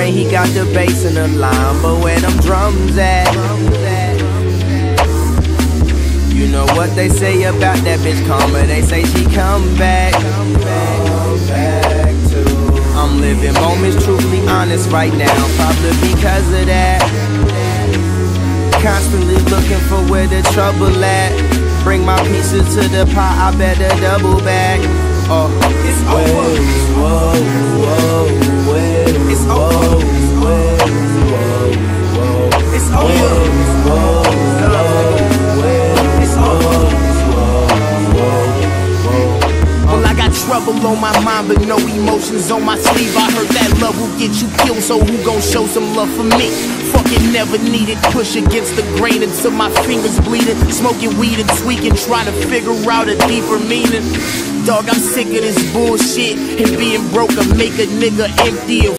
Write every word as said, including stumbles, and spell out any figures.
say he got the bass in the line, but where them drums at? You know what they say about that bitch Karma, they say she come back. I'm living moments truthfully honest right now, probably because of that. Constantly looking for where the trouble at. Bring my pieces to the pot, I better double back. Oh, it's over. Whoa, whoa, whoa, it's over. Whoa, whoa, whoa, it's over. Whoa, whoa, it's over. Well, I got trouble on my mind, but no emotions on my sleeve. I heard that love will get you killed, so who gon' show some love for me? Fucking never needed, push against the grain until my fingers bleeding. Smoking weed and tweaking, trying to figure out a deeper meaning. Dog, I'm sick of this bullshit, and being broke will make a nigga empty.